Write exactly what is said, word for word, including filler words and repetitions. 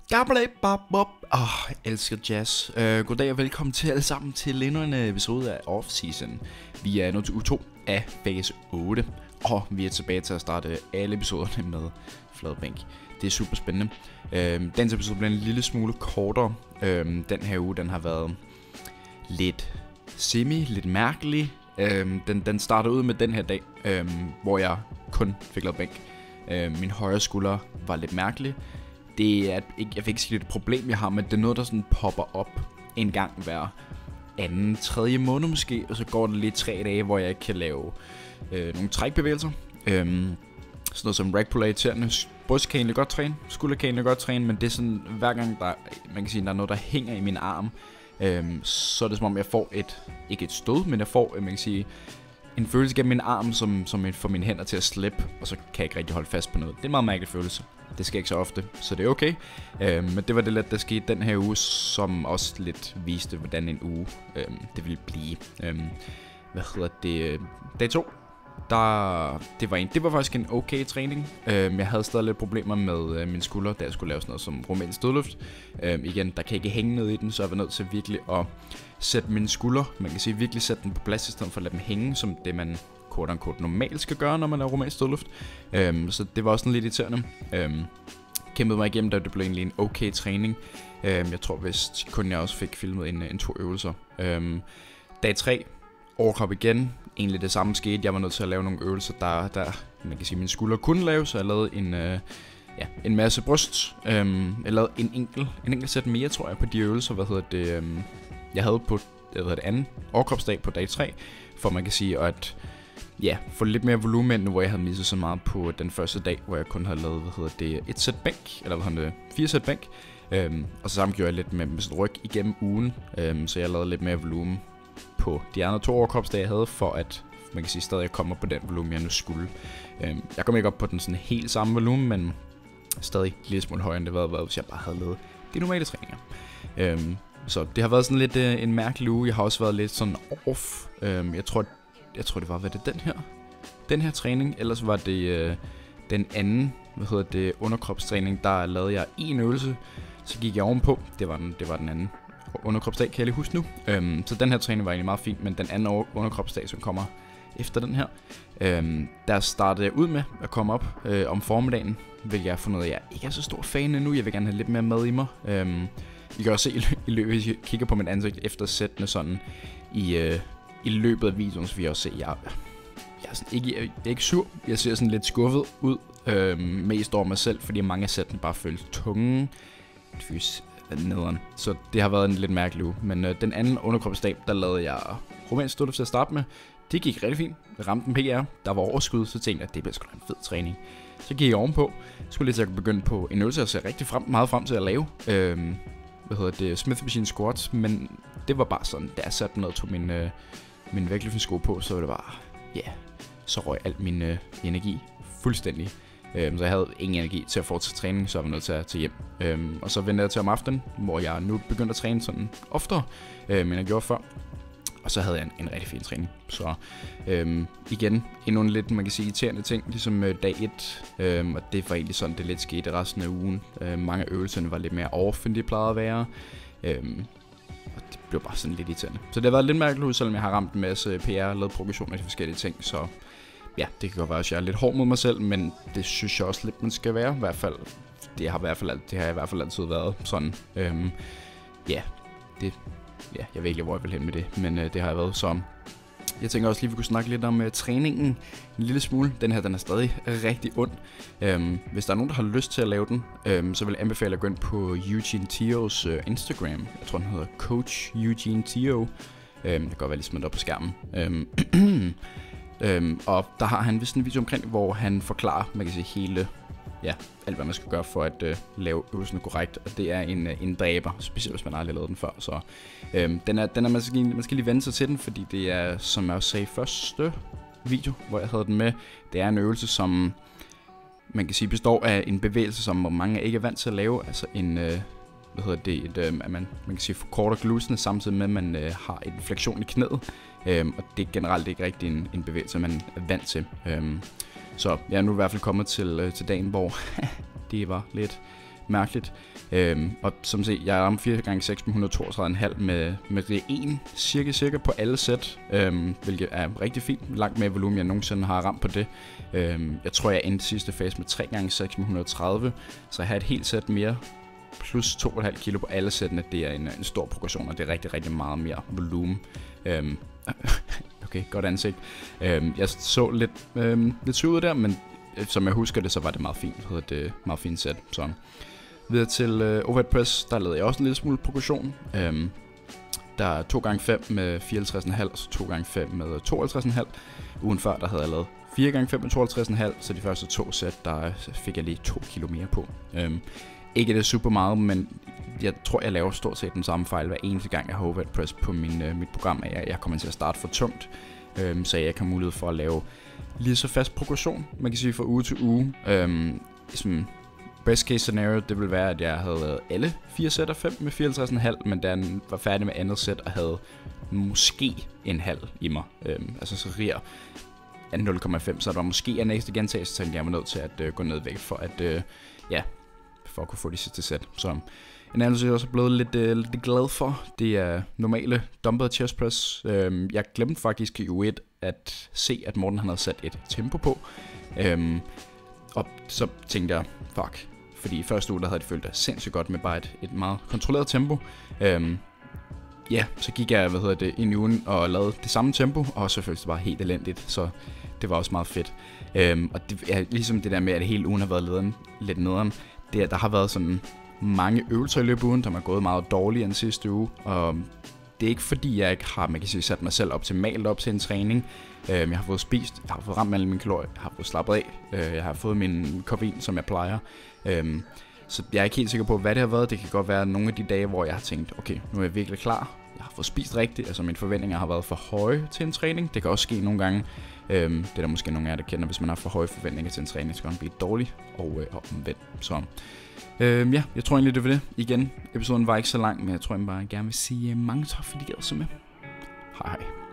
Åh, oh, elsker jazz. Uh, goddag og velkommen til alle sammen til endnu en episode af Off-Season. Vi er nået til uge to af fase otte, og vi er tilbage til at starte alle episoderne med Fladbænk. Det er super spændende. Uh, dagens episode bliver en lille smule kortere. Uh, den her uge, den har været lidt semi, lidt mærkelig. Uh, den, den starter ud med den her dag, uh, hvor jeg kun fik lavet bænk. Uh, min højre skulder var lidt mærkelig. Det er ikke, jeg vil ikke sige, det er et problem, jeg har, men det er noget, der sådan popper op en gang hver anden, tredje måned måske, og så går det lige tre dage, hvor jeg ikke kan lave øh, nogle trækbevægelser. Øhm, sådan noget som rack pull er irriterende. Bryst kan egentlig godt træne, skulder kan egentlig godt træne, men det er sådan, hver gang der, man kan sige, der er noget, der hænger i min arm, øhm, så er det som om, jeg får et, ikke et stød, men jeg får, man kan sige, en følelse gennem min arm, som, som får mine hænder til at slippe, og så kan jeg ikke rigtig holde fast på noget. Det er en meget mærkelig følelse. Det sker ikke så ofte, så det er okay. øhm, Men det var det lidt, der skete den her uge, som også lidt viste, hvordan en uge øhm, det ville blive. øhm, Hvad hedder det? Dag to, der, det, var en, det var faktisk en okay træning. øhm, Jeg havde stadig lidt problemer med øh, min skulder, da jeg skulle lave sådan noget som rumænsk dødløft. øhm, Igen, der kan ikke hænge ned i den, så jeg var nødt til virkelig at sætte min skulder, man kan sige virkelig sætte den på plads, i stedet for at lade dem hænge, som det man quote unquote normalt skal gøre, når man laver rumænsk dødløft. øhm, Så det var også sådan lidt irriterende. øhm, Kæmpede mig igennem, da det blev egentlig en okay træning. øhm, Jeg tror vist kun jeg også fik filmet en, en to øvelser. øhm, Dag tre, overkrop igen. Egentlig det samme skete. Jeg var nødt til at lave nogle øvelser, der, der man kan sige, min skulder kunne lave, så jeg lavede en, øh, ja, en masse bryst. øhm, Jeg lavede en enkelt, en enkelt sæt mere, tror jeg, på de øvelser, hvad hedder det, øhm, jeg havde på hvad hedder det, anden overkropsdag på dag tre, for man kan sige, at ja, få lidt mere volumen, hvor jeg havde misset så meget på den første dag, hvor jeg kun havde lavet, hvad hedder det, et sæt bænk, eller hvad hedder det, fire sæt bænk. Øhm, og så sammen gjorde jeg lidt med, med sådan ryg igennem ugen, øhm, så jeg lavede lidt mere volumen på de andre to overkropsdage, jeg havde, for at man kan sige stadig, jeg kommer på den volumen, jeg nu skulle. Øhm, jeg kom ikke op på den sådan helt samme volumen, men stadig lidt smule højere, end det havde været, hvis jeg bare havde lavet de normale træninger. Øhm, så det har været sådan lidt øh, en mærkelig uge. Jeg har også været lidt sådan off. Øhm, jeg tror, Jeg tror det var, hvad det den her Den her træning, ellers var det øh, den anden, hvad hedder det, underkropstræning. Der lavede jeg en øvelse, så gik jeg ovenpå. Det var den, det var den anden underkropsdag, kan jeg lige huske nu. øhm, Så den her træning var egentlig meget fin, men den anden underkropsdag, som kommer efter den her, øhm, der startede jeg ud med at komme op øh, om formiddagen. Vil jeg finde ud af, at jeg ikke er så stor fan endnu. Jeg vil gerne have lidt mere med i mig. øhm, I kan også se i løbet, hvis jeg kigger på mit ansigt efter sættene sådan i øh, I løbet af videoen, så vil jeg også se, at jeg, jeg, er sådan, ikke, jeg er ikke sur. Jeg ser sådan lidt skuffet ud, øhm, mest over mig selv, fordi mange af sættene bare føles tunge. Fys nederen. Så det har været en lidt mærkelig uge. Men øh, den anden underkropsdag, der lavede jeg rumænsk støtte til at starte med. Det gik rigtig fint. Jeg ramte en P R. Der var overskud, så tænkte jeg, at det bliver sgu da en fed træning. Så gik jeg ovenpå. Skulle lige til at begynde på en øvelse, jeg ser rigtig frem, meget frem til at lave. Øhm, hvad hedder det? Smith Machine Squats. Men det var bare sådan, da jeg satte den og tog min... Øh, min vægtløftningssko på, så var det bare, ja, yeah, så røg alt min øh, energi fuldstændig. Øhm, så jeg havde ingen energi til at fortsætte træning, så jeg var nødt til at tage hjem. Øhm, og så ventede jeg til om aftenen, hvor jeg nu begyndte at træne sådan oftere, øh, end jeg gjorde før. Og så havde jeg en, en rigtig fin træning. Så øhm, igen, endnu en lidt, man kan sige, irriterende ting, ligesom øh, dag et. Øhm, og det var egentlig sådan, det lidt skete resten af ugen. Øh, mange af øvelserne var lidt mere off, end de plejede at være. Øhm, Det blev bare sådan lidt irriterende. Så det har været lidt mærkeligt ud, selvom jeg har ramt en masse P R, lavet progressioner til forskellige ting. Så ja, det kan godt være, at jeg er lidt hård mod mig selv, men det synes jeg også lidt, man skal være. I hvert fald, det har i hvert fald, det har i hvert fald altid været sådan. Øhm, ja, det, ja, jeg ved ikke, hvor jeg vil hen med det, men øh, det har jeg været så. Jeg tænker også lige, vi kunne snakke lidt om uh, træningen en lille smule. Den her, den er stadig rigtig ond. Øhm, hvis der er nogen, der har lyst til at lave den, øhm, så vil jeg anbefale at gå ind på Eugene Theos uh, Instagram. Jeg tror, den hedder Coach Eugene Theo. Øhm, det kan godt være lige smidt op på skærmen. Øhm, øhm, og der har han vist en video omkring, hvor han forklarer, man kan sige, hele, ja, alt hvad man skal gøre for at uh, lave øvelsen korrekt. Og det er en, uh, en dræber, specielt hvis man aldrig har lavet den før. Så øhm, den er, den er man, skal, man skal lige vende sig til den, fordi det er, som jeg også sagde, første video, hvor jeg havde den med. Det er en øvelse, som man kan sige består af en bevægelse, som mange ikke er vant til at lave. Altså en, øh, hvad hedder det, et, øh, at man, man kan sige forkorter glusene, samtidig med at man øh, har en fleksion i knæet. Øhm, og det er generelt ikke rigtig en, en bevægelse, man er vant til. Øhm, så jeg er nu i hvert fald kommet til, øh, til dagen, hvor det var lidt mærkeligt. Øhm, og som se, jeg ramte fire gange seks med et hundrede og toogtredive komma fem med, med en cirka cirka på alle sæt, øhm, hvilket er rigtig fint. Langt mere volumen, jeg nogensinde har ramt på det. Øhm, jeg tror, jeg endte sidste fase med tre gange seks med et hundrede og tredive, så jeg har et helt sæt mere, plus to komma fem kilo på alle sættene. Det er en, en stor progression, og det er rigtig, rigtig meget mere volumen. Øhm, okay, godt ansigt. Øhm, jeg så lidt, øhm, lidt syg ud der, men som jeg husker det, så var det meget fint. Det var et meget fint sæt. Så videre til øh, overhead press, der lavede jeg også en lille smule progression. Øhm, der er to gange fem med fireoghalvtreds komma fem, så to gange fem med tooghalvtreds komma fem. Ugen før, der havde jeg lavet fire gange fem med tooghalvtreds komma fem, så de første to sæt, der fik jeg lige to kilo mere på. Øhm, ikke det super meget, men jeg tror, jeg laver stort set den samme fejl hver eneste gang, jeg har overhead press på min, øh, mit program. Jeg, jeg kommer til at starte for tungt, øhm, så jeg kan have mulighed for at lave lige så fast progression, man kan sige, fra uge til uge. Øhm, som best case scenario, det ville være, at jeg havde lavet alle fire sæt af fem med fireoghalvtreds komma fem, men da jeg var færdig med andet sæt og havde måske en halv i mig, øhm, altså så riger af nul komma fem, så der var måske en ekstra gentagelse, så jeg var nødt til at øh, gå ned væk for at, øh, ja, for at kunne få de sidste sæt. Så en anden, jeg også er blevet lidt, øh, lidt glad for, det er normale dumpet chest press. Øhm, jeg glemte faktisk i uge et at se, at Morten han havde sat et tempo på. Øhm, og så tænkte jeg, fuck. Fordi i første uge, der havde det følt det sindssygt godt med bare et, et meget kontrolleret tempo. Øhm, ja, så gik jeg, hvad hedder det, ind i ugen og lavede det samme tempo, og så føltes det bare helt elendigt, så det var også meget fedt. Øhm, og det er ligesom det der med, at hele ugen har været lederen, lidt nederen, det er, der har været sådan mange øvelser i løbet af ugen, der er gået meget dårligere end sidste uge, og det er ikke fordi, jeg ikke har, man kan sige, sat mig selv optimalt op til en træning. Jeg har fået spist, jeg har fået ramt alle mine kalorier, jeg har fået slappet af, jeg har fået min koffein, som jeg plejer. Så jeg er ikke helt sikker på, hvad det har været. Det kan godt være nogle af de dage, hvor jeg har tænkt, okay, nu er jeg virkelig klar. Jeg har fået spist rigtigt, altså mine forventninger har været for høje til en træning. Det kan også ske nogle gange. Det er der måske nogle af jer, der kender, hvis man har for høje forventninger til en træning, så kan man blive dårlig og omvendt. Så Øhm, ja, jeg tror egentlig, det var det. Igen, episoden var ikke så lang, men jeg tror, jeg bare gerne vil sige mange tak, fordi I gad så med. Hej hej.